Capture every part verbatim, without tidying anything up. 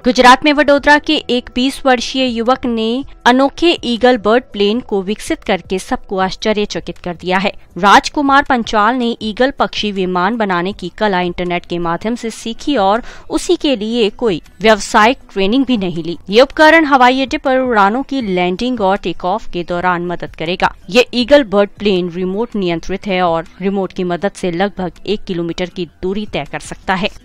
गुजरात में वडोदरा के एक बीस वर्षीय युवक ने अनोखे ईगल बर्ड प्लेन को विकसित करके सबको आश्चर्यचकित कर दिया है। राजकुमार पंचाल ने ईगल पक्षी विमान बनाने की कला इंटरनेट के माध्यम से सीखी और उसी के लिए कोई व्यावसायिक ट्रेनिंग भी नहीं ली। ये उपकरण हवाई अड्डे पर उड़ानों की लैंडिंग और टेक ऑफ के दौरान मदद करेगा। ये ईगल बर्ड प्लेन रिमोट नियंत्रित है और रिमोट की मदद से लगभग एक किलोमीटर की दूरी तय कर सकता है।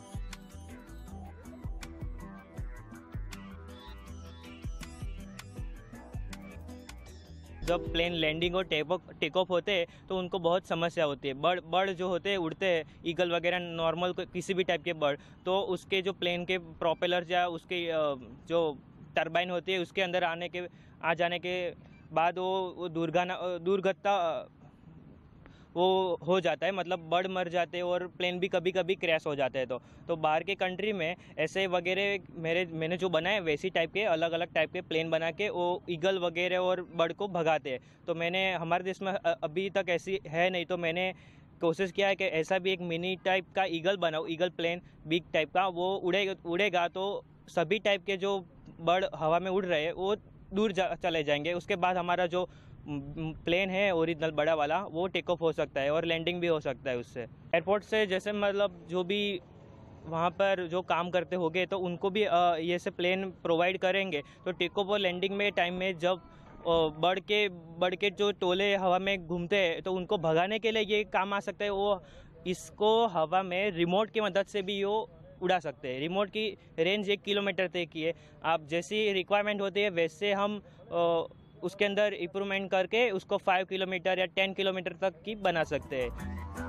जब प्लेन लैंडिंग और टेक ऑफ होते हैं तो उनको बहुत समस्या होती है। बर्ड बर्ड जो होते हैं उड़ते हैं, ईगल वगैरह नॉर्मल किसी भी टाइप के बर्ड, तो उसके जो प्लेन के प्रोपेलर या उसके जो टरबाइन होती है उसके अंदर आने के आ जाने के बाद वो दुर्घटना दुर्घटना वो हो जाता है, मतलब बर्ड मर जाते हैं और प्लेन भी कभी कभी क्रैश हो जाते हैं। तो तो बाहर के कंट्री में ऐसे वगैरह मेरे मैंने जो बनाए वैसी टाइप के अलग अलग टाइप के प्लेन बना के वो ईगल वगैरह और बर्ड को भगाते हैं। तो मैंने हमारे देश में अभी तक ऐसी है नहीं, तो मैंने कोशिश किया है कि ऐसा भी एक मिनी टाइप का ईगल बनाओ, ईगल प्लेन बिग टाइप का। वो उड़ेगा उड़ेगा तो सभी टाइप के जो बर्ड हवा में उड़ रहे हैं वो दूर जा, चले जाएंगे। उसके बाद हमारा जो प्लेन है ओरिजिनल बड़ा वाला वो टेक ऑफ हो सकता है और लैंडिंग भी हो सकता है उससे। एयरपोर्ट से जैसे मतलब जो भी वहाँ पर जो काम करते होंगे तो उनको भी ये से प्लेन प्रोवाइड करेंगे। तो टेक ऑफ और लैंडिंग में टाइम में जब बर्ड के बर्ड के जो टोले हवा में घूमते हैं तो उनको भगाने के लिए ये काम आ सकता है। वो इसको हवा में रिमोट की मदद से भी वो उड़ा सकते हैं। रिमोट की रेंज एक किलोमीटर तक की है। आप जैसी रिक्वायरमेंट होती है वैसे हम उसके अंदर इम्प्रूवमेंट करके उसको फाइव किलोमीटर या टेन किलोमीटर तक की बना सकते हैं।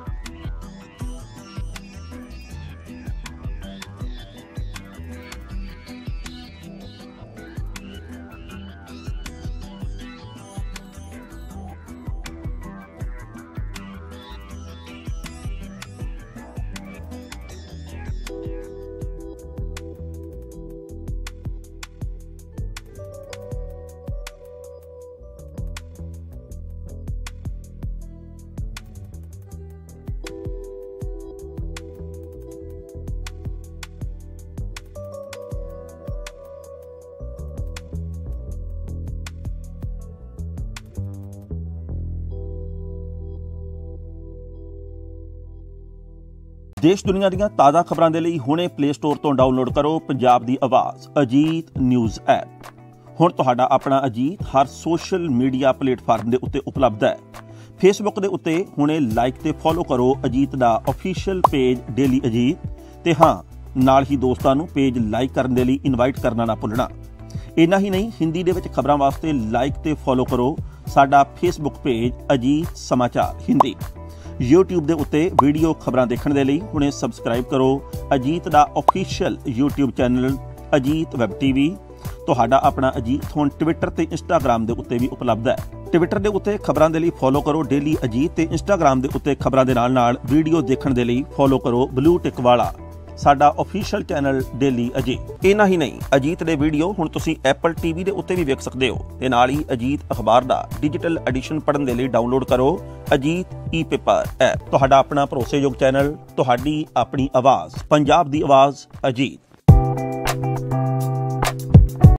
देश दुनिया ਦੀਆਂ ਤਾਜ਼ਾ ਖਬਰਾਂ ਦੇ ਲਈ ਹੁਣੇ ਪਲੇ ਸਟੋਰ ਤੋਂ ਡਾਊਨਲੋਡ ਕਰੋ ਪੰਜਾਬ ਦੀ ਆਵਾਜ਼ ਅਜੀਤ ਨਿਊਜ਼ ਐਪ। ਹੁਣ ਤੁਹਾਡਾ ਆਪਣਾ ਅਜੀਤ ਹਰ ਸੋਸ਼ਲ ਮੀਡੀਆ ਪਲੇਟਫਾਰਮ ਦੇ ਉੱਤੇ ਉਪਲਬਧ ਹੈ। ਫੇਸਬੁੱਕ ਦੇ ਉੱਤੇ ਹੁਣੇ ਲਾਈਕ ਤੇ ਫੋਲੋ ਕਰੋ ਅਜੀਤ ਦਾ ਅਫੀਸ਼ੀਅਲ ਪੇਜ ਡੇਲੀ ਅਜੀਤ ਤੇ ਹਾਂ ਨਾਲ ਹੀ ਦੋਸਤਾਂ ਨੂੰ ਪੇਜ ਲਾਈਕ ਕਰਨ ਦੇ ਲਈ ਇਨਵਾਈਟ ਕਰਨਾ ਨਾ ਭੁੱਲਣਾ। ਇੰਨਾ ਹੀ ਨਹੀਂ, ਹਿੰਦੀ ਦੇ ਵਿੱਚ ਖਬਰਾਂ ਵਾਸਤੇ ਲਾਈਕ ਤੇ ਫੋਲੋ ਕਰੋ ਸਾਡਾ ਫੇਸਬੁੱਕ ਪੇਜ ਅਜੀਤ ਸਮਾਚਾਰ ਹਿੰਦੀ। यूट्यूब ਦੇ ਉੱਤੇ ਵੀਡੀਓ ਖਬਰਾਂ ਦੇਖਣ ਦੇ ਲਈ ਹੁਣੇ ਸਬਸਕ੍ਰਾਈਬ ਕਰੋ ਅਜੀਤ ਦਾ official YouTube channel Ajit web TV. ਤੁਹਾਡਾ ਆਪਣਾ ਅਜੀਤ ਹੁਣ ਟਵਿੱਟਰ ਤੇ ਇੰਸਟਾਗ੍ਰਾਮ ਦੇ ਉੱਤੇ ਵੀ ਉਪਲਬਧ ਹੈ। ਟਵਿੱਟਰ ਦੇ ਉੱਤੇ ਖਬਰਾਂ ਦੇ ਲਈ ਫੋਲੋ ਕਰੋ ਡੇਲੀ ਅਜੀਤ ਤੇ ਇੰਸਟਾਗ੍ਰਾਮ ਦੇ ਉੱਤੇ ਖਬਰਾਂ ਦੇ ਨਾਲ ਨਾਲ ਵੀਡੀਓ ਦੇਖਣ ਦੇ ਲਈ ਫੋਲੋ ਕਰੋ ਬਲੂ ਟਿਕ ਵਾਲਾ ਸਾਡਾ ਅਫੀਸ਼ੀਅਲ ਚੈਨਲ ਡੇਲੀ ਅਜੀਤ। ਇੰਨਾ ਹੀ ਨਹੀਂ, ਅਜੀਤ ਦੇ ਵੀਡੀਓ ਹੁਣ ਤੁਸੀਂ ਐਪਲ ਟੀਵੀ ਦੇ ਉੱਤੇ ਵੀ ਵੇਖ ਸਕਦੇ ਹੋ ਤੇ ਨਾਲ ਹੀ ਅਜੀਤ ਅਖਬਾਰ ਦਾ ਡਿਜੀਟਲ ਐਡੀਸ਼ਨ ਪੜ੍ਹਨ ਦੇ ਲਈ ਡਾਊਨਲੋਡ ਕਰੋ ਅਜੀਤ ਈ ਪੇਪਰ ਐਪ। ਤੁਹਾਡਾ ਆਪਣਾ ਭਰੋਸੇਯੋਗ ਚੈਨਲ, ਤੁਹਾਡੀ ਆਪਣੀ ਆਵਾਜ਼, ਪੰਜਾਬ ਦੀ ਆਵਾਜ਼ ਅਜੀਤ।